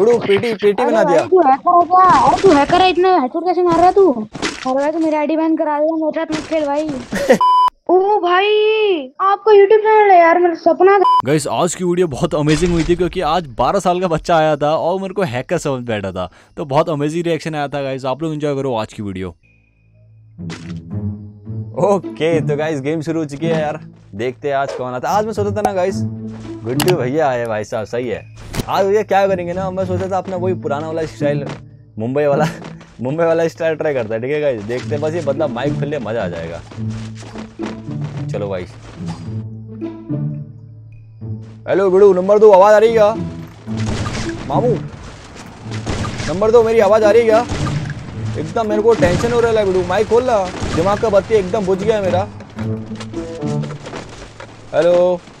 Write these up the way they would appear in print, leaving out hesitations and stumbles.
गुरु PT PT अरे बना दिया। भाई तू हैकर हो क्या? अरे तू हैकर है, इतने हैकर कैसे मार रहा है तू? अरे भाई तू मेरी आईडी बैन करा देगा, मेरे साथ मत खेल भाई। ओ भाई, आपका यूट्यूब चैनल है यार, मेरा सपना था। गाइस आज की वीडियो बहुत अमेजिंग हुई थी क्योंकि आज 12 साल का बच्चा आया था और मेरे को हैकर समझ बैठा था, तो बहुत अमेजिंग रिएक्शन आया था। गाइस आप लोग एंजॉय करो आज की वीडियो। ओके तो गाइस गेम शुरू हो चुकी है यार, देखते हैं आज कौन आता। आज मैं सोचा था ना गाइस, गुड्डू भैया आए भाई साहब, सही है। आज भैया क्या करेंगे ना, मैं सोचा था अपना वही पुराना वाला स्टाइल, मुंबई वाला स्टाइल ट्राई करता है। ठीक है गाइस, देखते हैं बस, ये बदला माइक खुल ले मजा आ जाएगा। चलो भाई, हेलो गुड्डू नंबर 2 आवाज आ रही है क्या? मामू नंबर 2 मेरी आवाज आ रही है क्या? एकदम मेरे को टेंशन हो रहा है गुड्डू, माइक खोल ला, दिमाग का बत्ती एकदम बुझ गया है मेरा। Hello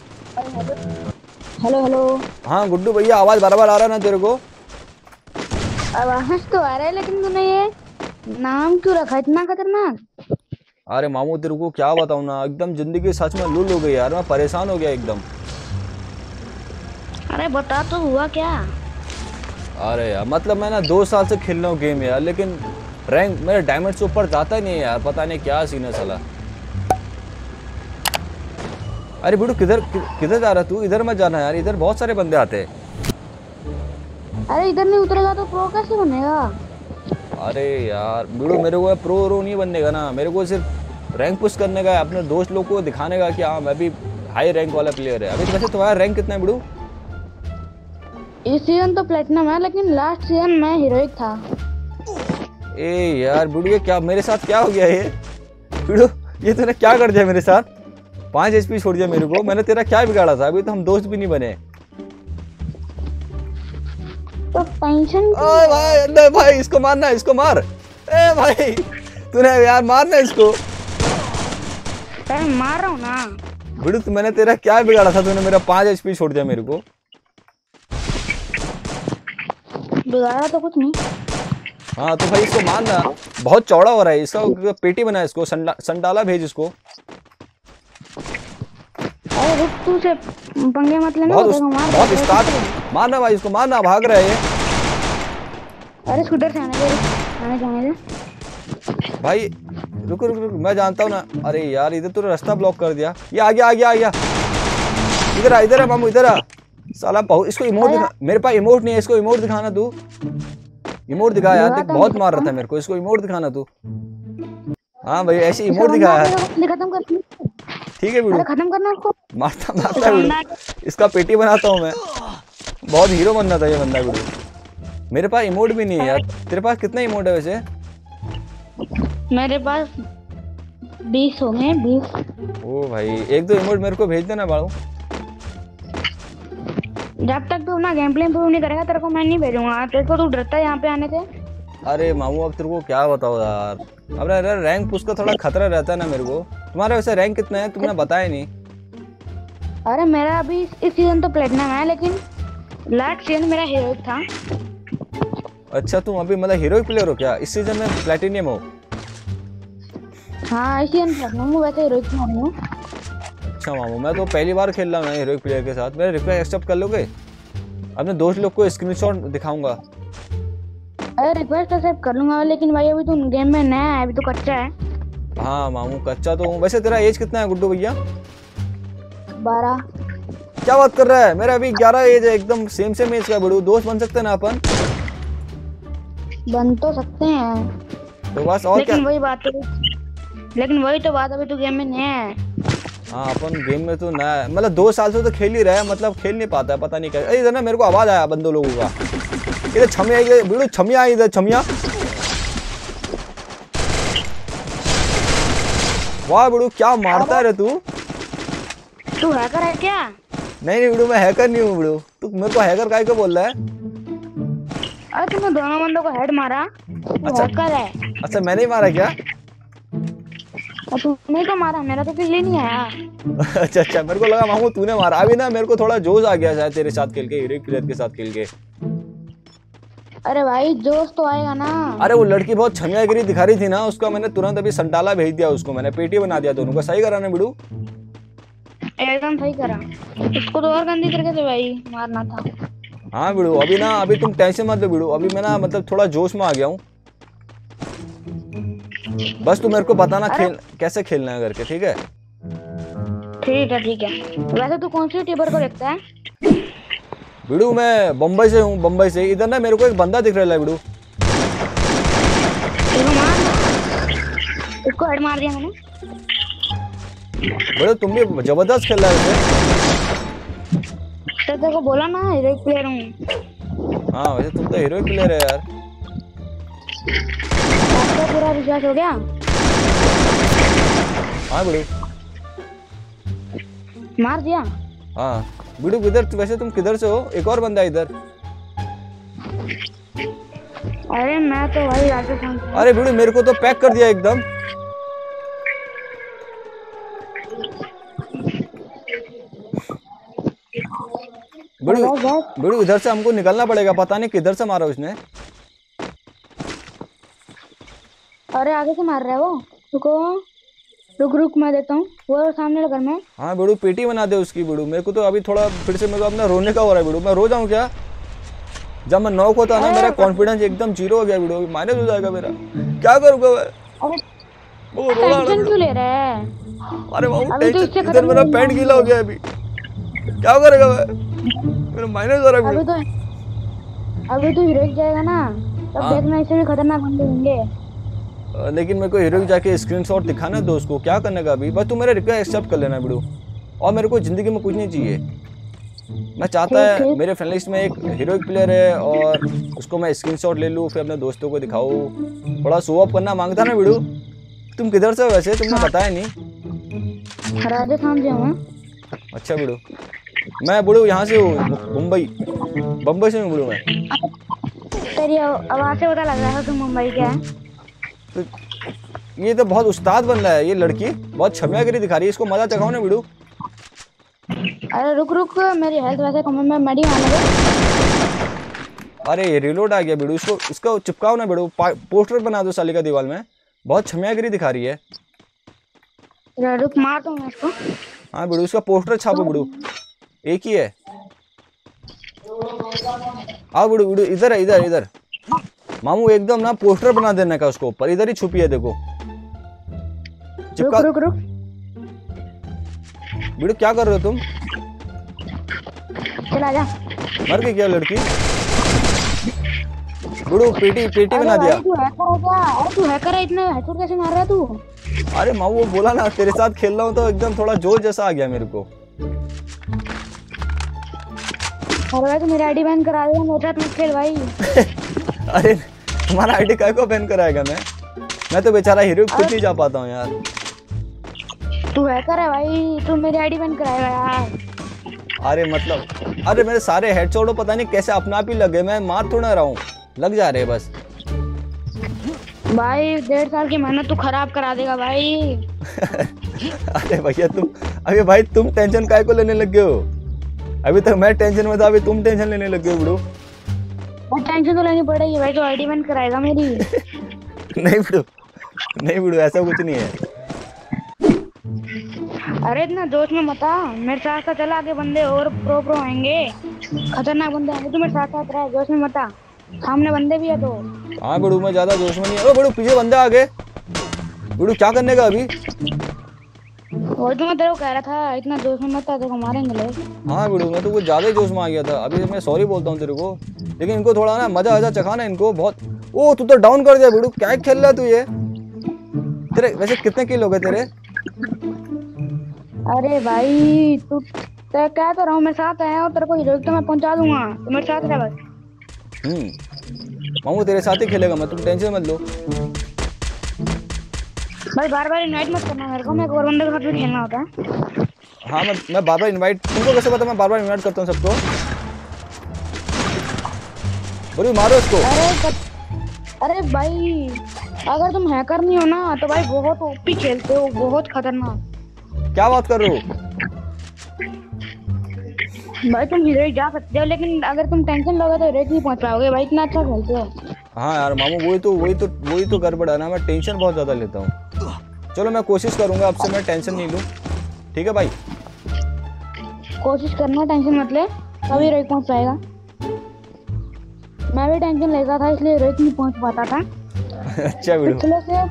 hello hello. हाँ गुड्डू भैया, आवाज बार-बार आ रहा है ना तेरे को? आवाज तो आ रहा है, लेकिन तूने ये नाम क्यों रखा इतना खतरनाक? अरे मामू तेरे को क्या बताऊं ना, एकदम जिंदगी सच में लुल हो गई यार, मैं परेशान हो गया एकदम। अरे बता तो, हुआ क्या? अरे यार मतलब मैं ना 2 साल से खेल रहा हूँ गेम यार, लेकिन रैंक मेरे डायमंड से ऊपर जाता ही नहीं है यार, पता नहीं क्या सीन है साला। अरे बिडू किधर जा रहा तू? इधर मत जाना यार, इधर बहुत सारे बंदे आते हैं। अरे इधर नहीं उतरेगा तो प्रो कैसे बनेगा? अरे यार बिडू, मेरे को प्रो नहीं बनने का ना, मेरे को सिर्फ रैंक पुश करने का है, अपने दोस्त लोग को दिखाने का कि हाँ मैं भी हाई रैंक वाला प्लेयर है। अभी तो वैसे तुम्हारा रैंक कितना है बिडू? इस सीजन तो प्लेटिनम है, लेकिन लास्ट सीजन में हीरोइक था। ए यार बिडू, ये क्या मेरे साथ क्या हो गया ये? बिडू ये तूने क्या कर दिया मेरे साथ? 5 HP छोड़ दिया मेरे को, मैंने तेरा क्या बिगाड़ा था? अभी तो हम दोस्त भी नहीं बने। तो टेंशन ओए भाई, अरे भाई इसको मारना, इसको मार। ए भाई तूने यार मारना इसको। अरे मार रहा हूँ ना। बिडू मैंने तेरा क्या बिगाड़ा था? तूने मेरा 5 HP छोड़ दिया मेरे को। बिगाड़ा तो कुछ नहीं। हाँ तो भाई इसको मारना, बहुत चौड़ा हो रहा है इसका, पेटी बना इसको, संडाला भेज इसको। अरे रुक, तू से पंगे मत लेना। बहुत स्टार्ट मारना भाई इसको, मारना, भाग रहा है ये। अरे स्कूटर से आने दे भाई रुको रुको रुको, मैं जानता हूँ ना। अरे यार इधर तूने रास्ता ब्लॉक कर दिया। ये आ गया। इधर आ मामू, इधर आ साला। बहुत इसको इमोट दिखा, मेरे पास इमोट नहीं है, इसको इमोट दिखाना तू। इमोट दिखा यार, देख बहुत मार रहा था मेरे को, इसको इमोट दिखाना तू। हाँ भाई ऐसे इमोट दिखाया है। खत्म कर, ठीक है वीडियो खत्म करना उसको। मारता वीडियो, इसका पेटी बनाता हूँ मैं। बहुत हीरो बनना था ये बंदा वीडियो। मेरे पास इमोट भी नहीं है यार। तेरे पास कितना इमोट है वैसे? मेरे पास 20 हो गए, 20। ओ भाई 1-2 इमोट मेरे को भेज देना बाड़ू। जब तक तू अपना गेम प्ले इंप्रूव नहीं करेगा तेरे को मैं नहीं भेजूंगा। तेरे को तू डरता है यहाँ पे आने से। अरे मामू अब तेरे को क्या बताओ यार, अब रैंक पुश का थोड़ा खतरा रहता है ना मेरे को। तुम्हारा वैसे रैंक कितना है तुमने बताया नहीं? अरे मेरा अभी इस सीजन तो प्लेटिनम है, लेकिन लास्ट सीजन मेरा हीरोइक था। अच्छा तुम अभी मतलब हीरोइक प्लेयर हो क्या? इस सीजन में प्लेटिनियम हो? हाँ इस सीजन प्लेटिनम हूँ, वैसे हीरोइक में हूँ। अच्छा मामू, मैं तो पहली बार खेल रहा हूँ हीरोइक प्लेयर के साथ। मेरा रिक्वेस्ट एक्सेप्ट कर लोगे? अपने दोस्त लोग को स्क्रीनशॉट दिखाऊंगा। अरे रिक्वेस्ट एक्सेप्ट कर लूंगा, लेकिन भाई अभी तू गेम में नया है, अभी तो कच्चा है। हाँ मामू कच्चा तो हूँ। वैसे तेरा एज कितना है गुड्डू भैया? 12। क्या बात कर रहा है? मेरा अभी 11 एज है, एकदम सेम एज का। बड़ू दोस्त बन सकते हैं ना अपन? बन तो सकते हैं तो बस और लेकिन क्या? लेकिन वही तो बात, अभी तो गेम में नया है। हाँ अपन गेम में तो नया है, मतलब 2 साल से तो खेल ही रहा है, मतलब खेल नहीं पाता है, पता नहीं क्या। इधर ना मेरे को आवाज आया बंदो लोगों का। इधर छमिया, इधर छमिया, इधर छमिया। वाह बड़ू क्या मारता है रे तू। हैकर है क्या? नहीं बड़ू, मैं हैकर नहीं हूँ बड़ू। तू मेरे को हैकर काहे को बोल रहा है? अरे तुमने दोनों बंदों को हेड मारा। अच्छा हैकर है। अच्छा मैंने ही मारा क्या? तुमने तो मारा, मेरा तो किल नहीं आया। अच्छा मेरे को लगा मामू तूने मारा। अभी ना मेरे को थोड़ा जोश आ गया शायद तेरे साथ खेल के, हीरोइक प्लेयर के साथ खेल के। अरे भाई जोश तो आएगा ना। अरे वो लड़की बहुत छमियागिरी दिखा रही थी ना, उसका मैंने तुरंत अभी संटाला भेज दिया उसको, मैंने पेटी बना दिया दोनों का। सही करा ना बिडू? एकदम सही करा। उसको तो और गंदी तरीके से भाई मारना था। हाँ बिड़ू, अभी ना, अभी तुम टेंशन मत लो बिड़ू, अभी मैं ना मतलब थोड़ा जोश में आ गया हूँ। बस तुम मेरे को बताना खेल कैसे खेलना है करके, ठीक है? ठीक है ठीक है। वैसे तू कौन सी यूट्यूबर को देखता है? बिड़ू मैं बम्बई से हूँ, बम्बई से। इधर ना मेरे को एक बंदा दिख रहा है बिड़ू। इसको मार, इसको हेड मार दिया मैंने। बिड़ू तुम भी जबरदस्त खेल रहे थे। तो तेरे को बोला ना हीरो प्लेयर हूँ। हाँ वैसे तुम तो हीरो प्लेयर है यार। आपका पूरा रिचार्ज हो गया? हाँ बिड़ू। मार दिया? हाँ बिड़ू किधर, वैसे तुम किधर से हो? एक और बंदा है इधर। अरे मैं तो भाई राजस्थान से। अरे बिड़ू मेरे को तो पैक कर दिया एकदम। बिड़ू बिड़ू इधर से हमको निकलना पड़ेगा, पता नहीं किधर से मारा उसने। अरे आगे से मार रहा है वो। रुको, रुक रुक मैं देता हूँ, वो सामने घर में। हाँ बिड़ू पेटी बना दे उसकी बिड़ू। मेरे को तो अभी थोड़ा फिर से मेरे को अपना रोने का हो रहा है बिड़ू। मैं रो जाऊँ क्या? जब मैं नॉक होता ना मेरा कॉन्फिडेंस एकदम जीरो हो गया बिड़ू, माइनस हो जाएगा मेरा। क्या करूँगा मैं? वो रो रहा टेंशन क्यों ले रहा है? अरे बाबू अभी तो टेंशन, इससे इधर खत्म मेरा नहीं पैंट हुआ। गीला हो गया है अभी। क्या करेगा मैं? मेरा माइनस हो रहा है अभी बिड़ू। तो हीरो जाएगा ना, तब हाँ। देखना इससे भी खतरनाक बंदे होंगे। लेकिन मेरे को हीरो जाके स्क्रीनशॉट दिखाना है दोस्त को, क्या करने का अभी? बस तू मेरा रिक्वेस्ट एक्सेप्ट कर लेना बिड़ू। और मेरे को जिंदगी में कुछ नहीं चाहिए। मैं चाहता है ठीक। मेरे फ्रेंड लिस्ट में एक हीरोइक प्लेयर है और उसको मैं स्क्रीनशॉट ले लूँ, फिर अपने दोस्तों को दिखाऊँ। थोड़ा शो ऑफ करना मांगता ना बिड़ू। तुम किधर से हो वैसे? तुमने बताया नहीं। राजस्थान से हूँ। अच्छा बिड़ू, मैं बिड़ू यहाँ से हूँ, मुंबई, बम्बई से हूँ बिड़ू मैं। तेरी आवाज से पता लग रहा है तुम मुंबई के है। तो ये तो बहुत उस्ताद बन रहा है ये लड़की, बहुत छमियागिरी दिखा रही है। इसको मजा चखाओ ना बिड़ू। अरे रुक रुक, मेरी हेल्थ वैसे कम है, मैं मेडी आने दे। अरे ये रिलोड आ गया बिड़ू। इसको चिपकाओ ना बिड़ू, पोस्टर बना दो साली का दीवार में। बहुत छमियागिरी दिखा रही है। रुक मार दूँ मैं इसको। हाँ बिड़ू इसका पोस्टर छापो बिड़ू, एक ही है। आओ बिड़ू, बिड़ू इधर है, इधर इधर। मामू एकदम ना पोस्टर बना देने का उसको ऊपर, इधर ही छुपी है देखो। चिपका। रुक रुक रुक। बिड़ू क्या कर रहे हो तुम? चला जा। मर गई क्या लड़की? बिड़ू पेटी पेटी बना दिया। तू हैकर हो क्या? अरे तू हैकर है, इतने हैकर कैसे मार रहा है तू? अरे मामू वो बोला ना तेरे साथ खेल रहा हूँ तो एकदम थोड़ा जोश जैसा आ गया मेरे को। अरे भाई तू मेरा आईडी बैन करा देगा, मेरे साथ मत खेल भाई। अरे तुम्हारा आईडी काय को बैन कराएगा मैं तो बेचारा हीरो खुद नहीं जा पाता हूँ यार। तू हैकर है भाई, तू मेरी आईडी बैन कराएगा यार। अरे मतलब, अरे मेरे सारे हेडशॉट पता नहीं कैसे अपना आप ही लगे, मैं मार थोड़ा रहा हूँ, लग जा रहे बस। भाई 1.5 साल की मेहनत तू खराब करा देगा भाई। अरे भैया तुम, अभी भाई तुम टेंशन काय को लेने लगे हो? अभी तक मैं टेंशन में था, अभी तुम टेंशन लेने लगे हो बिड़ू। टेंशन तो लेनी पड़ेगी भाई, तो आईडी बैन कराएगा मेरी। नहीं बिड़ू, नहीं बिड़ू ऐसा कुछ नहीं है। अरे इतना जोश में मत आ, मेरे साथ साथ चला, आगे बंदे और प्रो आएंगे, खतरनाक बंदे आएंगे, तू मेरे साथ साथ रह, जोश में मत आ, सामने बंदे भी है तो। हाँ बिड़ू मैं ज्यादा जोश में नहीं है। ओ बिड़ू पीछे बंदा आ गए। बिड़ू क्या करने का अभी? वही तो मैं तेरे को कह रहा था, इतना जोश में मत आ, तेरे को मारेंगे लोग। हाँ बिड़ू मैं तो कुछ ज्यादा ही जोश में आ गया था। अभी मैं सॉरी बोलता हूँ तेरे को, लेकिन इनको थोड़ा ना मजा आजा चखाना इनको बहुत। ओ तू तो डाउन कर दिया बिड़ू, क्या खेल रहा है तू ये? तेरे वैसे कितने किल हो गए तेरे? अरे भाई तू कह तो रहा हूँ, मेरे साथ है और तेरे को हीरोइक तो मैं पहुंचा दूंगा, तो मेरे साथ रह बस। मामू तेरे साथ ही खेलेगा मैं, तुम टेंशन मत लो। भाई बार बार इनवाइट मत करना मेरे को, मैं एक और बंदे के साथ भी खेलना होता है। हाँ मैं बार बार इनवाइट, तुमको कैसे पता मैं बार बार इनवाइट करता हूँ सबको? बोलो मारो इसको। अरे भाई अगर तुम हैकर नहीं हो ना तो भाई बहुत ओपी खेलते हो, बहुत खतरनाक। क्या बात कर रहे हो? भाई तुम हीरोइक जा सकते हो, लेकिन अगर तुम टेंशन लोगे तो हीरोइक नहीं पहुंच पाओगे भाई, इतना अच्छा खेलते हो। हाँ यार मामू वही तो गड़बड़ है ना, मैं टेंशन बहुत ज्यादा लेता हूँ। चलो मैं कोशिश करूंगा अब से मैं टेंशन नहीं लूँ, ठीक है भाई? कोशिश करना, टेंशन मत ले, तभी हीरोइक पहुंच पाएगा। मैं भी टेंशन लेता था इसलिए रेत नहीं पहुंच पाता था। अच्छा वीडियो, पिछले से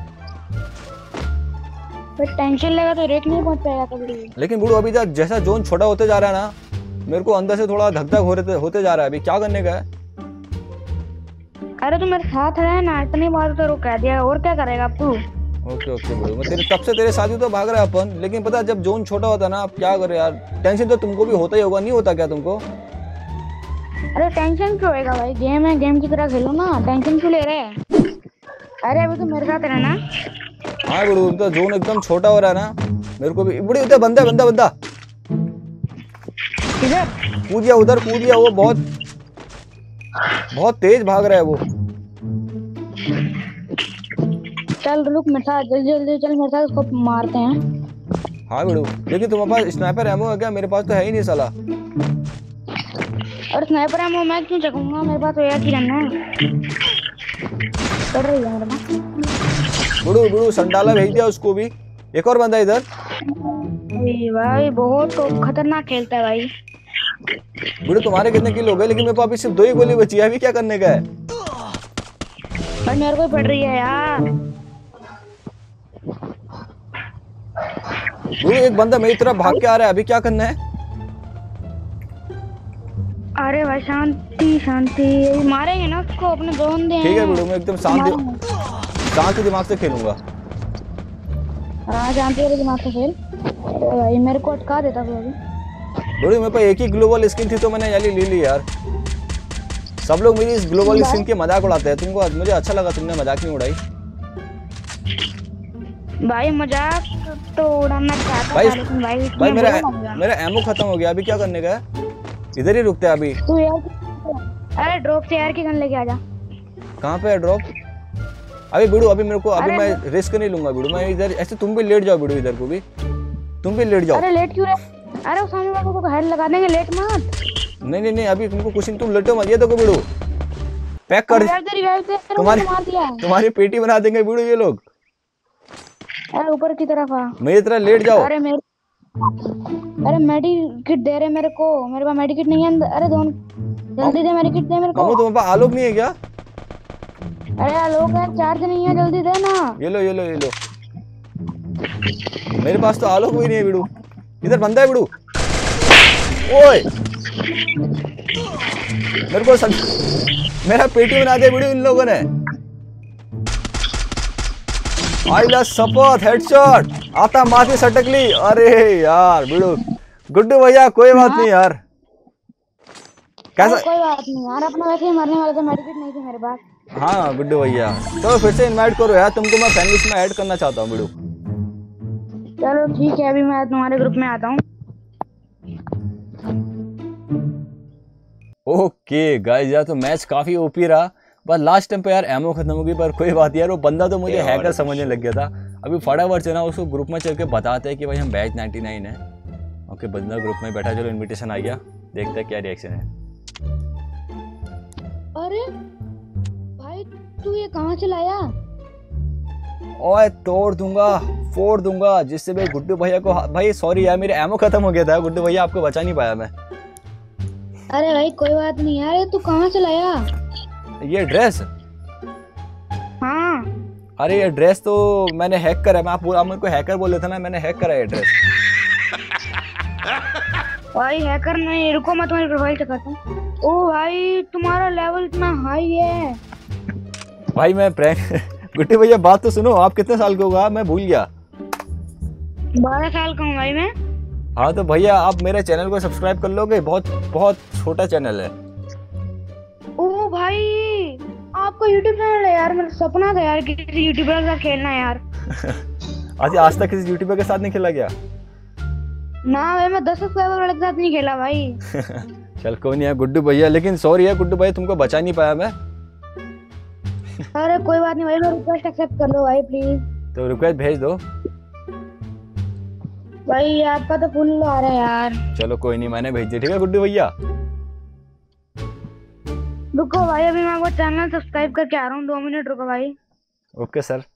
फिर टेंशन लेगा तो रेत नहीं पहुंच पाएगा कभी। लेकिन बूढ़ू अभी जैसा जोन छोटा होते जा रहा है ना, मेरे को अंदर से थोड़ा धक धक होते जा रहा है। अभी क्या करने का है? अरे तू मेरे साथ रहे ना, इतनी बार तो कह दिया, और क्या करेगा अब तू। ओके ओके बूढ़ू, मैं तेरे तब से तेरे साथ ही तो भाग रहा है अपन, लेकिन पता है जब जोन छोटा होता है ना, अब क्या करे यार, टेंशन तो तुमको भी होता ही होगा, नहीं होता क्या तुमको? अरे टेंशन क्यों होएगा भाई, गेम है, गेम की तरह खेलो ना, टेंशन क्यों ले रहे हैं। अरे अभी तो मेरे साथ रहना। हाँ बूढ़ू, तो जोन एकदम छोटा हो रहा है ना, मेरे को भी। बूढ़ी उधर बंदा बंदा बंदा किधर? कूद गया, उधर कूद गया, वो बहुत बहुत तेज भाग रहा है वो। चल रुक मेरे साथ, जल्दी जल्दी चल मेरे साथ, उसको मारते हैं। हाँ बूढ़ू, लेकिन तुम्हारे पास स्नाइपर एमो है क्या? मेरे पास तो है ही नहीं साला। और स्नाइपर एमो मैं क्यों चकूंगा, मेरे पास तो एक ही गन है। चल रही है मेरे पास। बूढ़ू बूढ़ू संडाला भेज दिया उसको भी। एक और बंदा इधर। भाई बहुत खतरनाक खेलता है भाई। बूढ़ू तुम्हारे कितने किल हो गए? लेकिन मेरे पास अभी सिर्फ 2 ही गोली बची है, अभी क्या करने का है? भाई मेरे को ही पड़ रही है यार। बूढ़ू एक बंदा मेरी तरफ भाग के आ रहा है, अभी क्या करना है? अरे भाई शांति शांति, मारेंगे ना उसको, अपने जोन दे। ठीक है बूढ़ू, मैं एकदम शांत दिमाग से खेलूंगा। हाँ शांति वाले दिमाग से खेल। अरे भाई मेरे को अटका देता तू अभी। बूढ़ू मेरे पास एक ही ग्लोबल स्किन थी तो मैंने ये ले ली यार। सब लोग मेरी इस ग्लोबल स्किन के मजाक उड़ाते हैं, तुमको मुझे अच्छा लगा, तुमने मजाक नहीं उड़ाई। भाई मजाक तो उड़ाना चाहता भाई था, लेकिन भाई मेरा एमो खत्म हो गया, अभी क्या करने का है? इधर ही रुकते हैं अभी। तू यार, अरे ड्रॉप से यार की गन लेके आजा। कहाँ पे है ड्रॉप? अभी बूढ़ू, अभी मेरे को, अभी मैं रिस्क नहीं लूंगा बूढ़ू, मैं इधर ऐसे, तुम भी लेट जाओ बूढ़ू, इधर को भी तुम भी लेट जाओ। अरे लेट क्यों रहे? अरे उस सामने वाले को हेड लगा देंगे, लेट मत। नहीं नहीं नहीं, अभी तुमको कुछ नहीं, तुम लेटो मत। ये देखो बूढ़ू, पैक कर तुम्हारी पेटी बना देंगे बूढ़ू ये लोग। अरे ऊपर की तरफ आ, मेरी तरह लेट जाओ। अरे मेडिकिट दे रहे मेरे को, मेरे पास मेडिकिट नहीं है अंदर। अरे दोनों जल्दी दे, मेडिकिट दे मेरे को। तुम्हारे पास आलोक नहीं है क्या? अरे आलोक है, चार्ज नहीं है, जल्दी दे ना। ये लो ये लो ये लो। मेरे पास तो आलोक भी नहीं है बूढ़ू। इधर बंदा है बूढ़ू। ओए मेरे को मेरा पेटी बना दे बूढ़ू इन लोगों ने। आइला सपोर्ट हेडशॉट, आता माथे सटकली। अरे यार बूढ़ू, गुड्डू भैया कोई बात नहीं यार। कैसा? कोई बात नहीं यार, अपना वैसे ही मरने वाले थे, मेडिकेट नहीं थी मेरे पास। हाँ गुड्डू भैया, चलो फिर से इनवाइट करो यार, तुमको मैं फैन लिस्ट में ऐड करना चाहता हूँ बूढ़ू। चलो ठीक है, अभी मैं तुम्हारे ग्रुप में आता हूँ। ओके गाइस, यार तो मैच काफी ओपी रहा, पर लास्ट टाइम पे यार एमओ खत्म हो गई, पर कोई बात यार, वो बंदा तो मुझे हैकर समझने लग गया था। अभी फटाफट से ना उसको ग्रुप में चल के बताते हैं कि भाई हम बैच 99 है। ओके बंदा ग्रुप में बैठा, चलो इनविटेशन आ गया, देखते हैं क्या रिएक्शन है। अरे भाई तू ये कहाँ से लाया? ओए तोड़ दूंगा, फोड़ दूंगा, जिससे भाई गुड्डू भैया को, भाई सॉरी यार मेरे एमओ खत्म हो गया था गुड्डू भैया, आपको बचा नहीं पाया मैं। अरे भाई कोई बात नहीं यार, ये तू कहाँ से लाया? ये ड्रेस? हाँ। अरे ये ड्रेस तो मैंने हैक करा है, आप मेरे को हैकर बोले थे ना, मैंने हैक करा है ड्रेस। भाई हैकर नहीं, रुको मैं तुम्हारी प्रोफाइल चेक करता हूँ। ओ भाई तुम्हारा लेवल इतना हाई है। भाई मैं प्रैंक गुड्डू भैया बात तो सुनो, आप कितने साल के होगा? मैं भूल गया। 12 साल का हूँ भाई मैं। हाँ तो भैया आप मेरे चैनल को सब्सक्राइब कर लोगे, बहुत बहुत छोटा चैनल है। ओ भाई आपका यूट्यूब चैनल है यार, मेरा सपना था यार किसी यूट्यूबर के साथ खेलना यार। आज तक किसी यूट्यूबर के साथ नहीं खेला गया? ना भाई मैं 10 सब्सक्राइबर वाले के साथ नहीं खेला भाई। चल कोई नहीं है गुड्डू भैया, लेकिन सॉरी है गुड्डू भैया, तुमको बचा नहीं पाया मैं। अरे कोई बात नहीं भाई, मैं रिक्वेस्ट एक्सेप्ट कर लो भाई प्लीज। तो रिक्वेस्ट भेज दो भाई, आपका तो फुल आ रहा है यार। चलो कोई नहीं, मैंने भेज दी, ठीक है गुड्डू भैया। रुको भाई, अभी मैं वो चैनल सब्सक्राइब करके आ रहा हूँ, 2 मिनट रुको भाई। Okay sir.